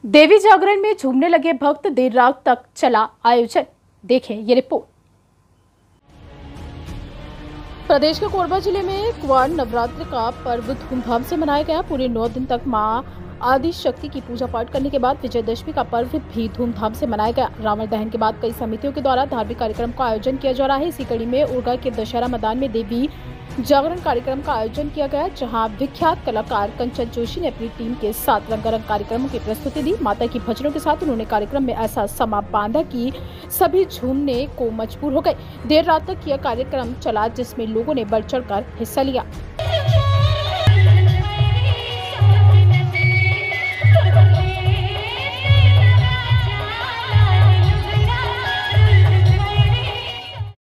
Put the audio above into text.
देवी जागरण में झूमने लगे भक्त, देर रात तक चला आयोजन। देखें ये रिपोर्ट। प्रदेश के कोरबा जिले में कुंवर नवरात्र का पर्व धूमधाम से मनाया गया। पूरे 9 दिन तक मां आदि शक्ति की पूजा पाठ करने के बाद विजयदशमी का पर्व भी धूमधाम से मनाया गया। रावण दहन के बाद कई समितियों के द्वारा धार्मिक कार्यक्रम का आयोजन किया जा रहा है। इसी कड़ी में उर्गा के दशहरा मैदान में देवी जागरण कार्यक्रम का आयोजन किया गया, जहां विख्यात कलाकार कंचन जोशी ने अपनी टीम के साथ रंगारंग कार्यक्रमों की प्रस्तुति दी। माता की भजनों के साथ उन्होंने कार्यक्रम में ऐसा समा बांधा कि सभी झूमने को मजबूर हो गए। देर रात तक यह कार्यक्रम चला, जिसमें लोगों ने बढ़ चढ़कर हिस्सा लिया।